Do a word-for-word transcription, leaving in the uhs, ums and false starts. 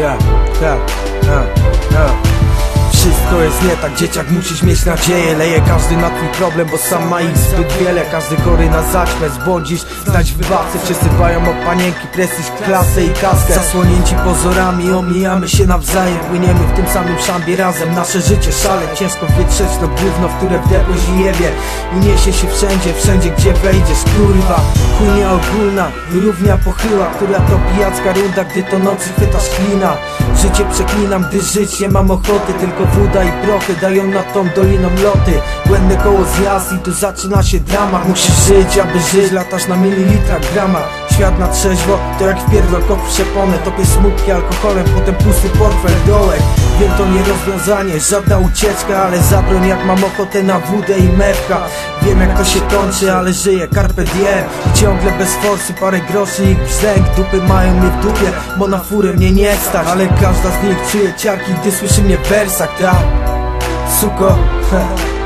ja, ja, ja, ja. Wszystko jest nie tak, dzieciak musisz mieć nadzieję. Leje każdy na twój problem, bo sam ma ich zbyt wiele. Każdy chory na zaćmę, zbłądzisz, znać w babce. Wszyscy dbają o panienki, prestiż, klasę i kaskę. Zasłonięci pozorami, omijamy się nawzajem. Płyniemy w tym samym szambie razem, nasze życie szale. Ciężko wietrzeć to gówno, w które wdepłeś i jebie. I niesie się wszędzie, wszędzie gdzie wejdziesz, kurwa. Chujnia ogólna, równia pochyła, która to pijacka runda, gdy to nocy chwytasz klina. Życie przeklinam, gdy żyć nie mam ochoty. Tylko woda i prochy dają nad tą doliną loty. Błędne koło zjazd i tu zaczyna się dramat. Musisz żyć, aby żyć, latasz na mililitrach, gramach. Świat na trzeźwo, to jak wpierdol kot w przeponę. Topię smutki alkoholem, potem pusty portfel dołek. Wiem, to nie rozwiązanie, żadna ucieczka, ale zabroń jak mam ochotę na wódę i mewka. Wiem jak to się kończy, ale żyję, carpe diem. I ciągle bez forsy, parę groszy i brzęk. Dupy mają mnie w dupie, bo na furę mnie nie stać. Ale każda z nich czuje ciarki, gdy słyszy mnie w wersach, tak? Suko,